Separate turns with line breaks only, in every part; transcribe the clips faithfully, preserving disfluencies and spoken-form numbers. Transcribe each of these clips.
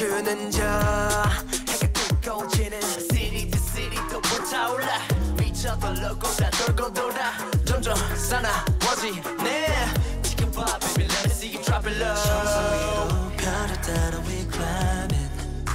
춤추는 저 해가 뜨거워지는 city to city 또 불타올라 미쳐도 로고 다 돌고 돌아 점점 사나워지네 지금 봐 baby let me see you drop it low 정상 위로 별을 따라 we climbing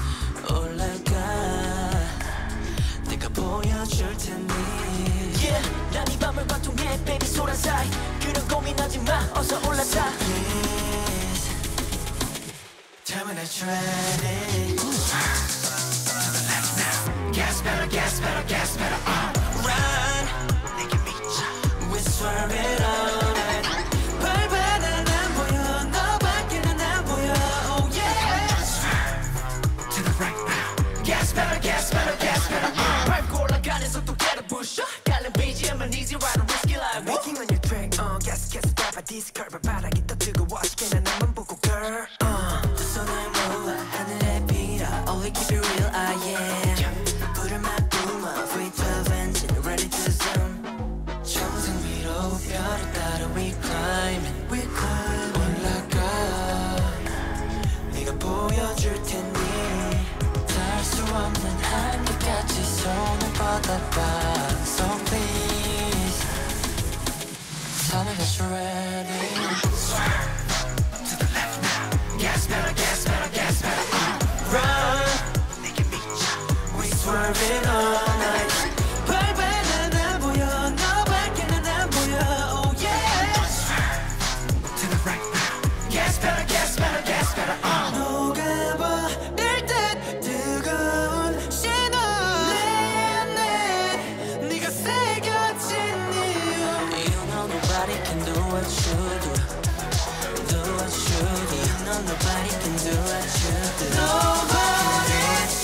올라가 내가 보여줄 테니 yeah 난 이 밤을 관통해 baby 소란 사이 그런 고민하지 마 어서 올라타 please tell me that you're ready to the left now gas pedal gas pedal gas pedal uh. run 내게 미쳐 we swerving all night 발바닥 안 보여 너밖에는 안 보여 oh yeah to the right now gas pedal gas pedal gas pedal uh. 밟고 올라가는 속도 깨로 부셔 갈린 비지엠은 easy ride and risky like making on your track uh. gas gas 밟아 디스컬 발바닥이 더 뜨거워지게 나만 보고 girl uh. 두 손을 모아 하늘에 빌어 Only keep it real I am 불을 막 뿜어 V twelve engine ready to zoom 정상 위로 별을 따라 we climbing we climbing 올라가 네가 보여줄 테니 닿을 수 없는 한계까지 손을 뻗어봐 So please tell me that you're ready to the left now gas pedal gas pedal gas pedal uh. run 내게 미쳐 we swerving all night 발바닥 안 보여 너밖에는 안 보여 oh yeah to the right now gas pedal gas pedal gas pedal uh. 녹아버릴 듯 뜨거운 신호 내 안에 네가 새겨진 이유 You know nobody can do what you do Do what you do You know nobody can do what you do Nobody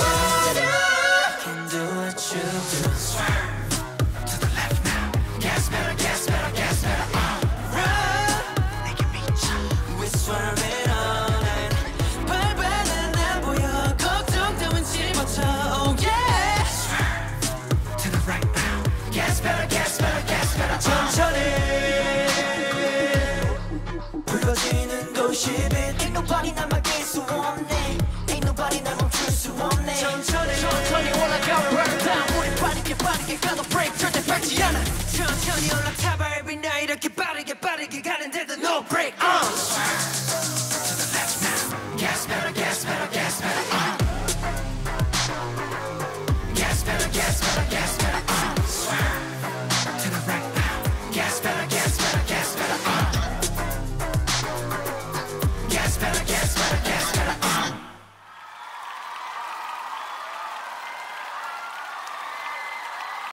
can do what you do to the left now gas pedal gas pedal gas pedal uh. run 내게 미쳐 we swerving all night 발바닥 안 보여 걱정 따윈 집어쳐 oh yeah to the right now gas pedal gas pedal gas pedal 천천히 불거지는 도시빛 Ain't nobody 날 막을 수 없네 Ain't nobody 날 멈출 수 없네 천천히 천천히 올라가 right down 우리 빠르게 빠르게 가도 break 절대 밟지 않아 천천히 올라타봐 every night 이렇게 빠르게 빠르게 가는데도 no break uh. to the left now gas pedal gas pedal gas pedal uh. gas pedal gas pedal gas pedal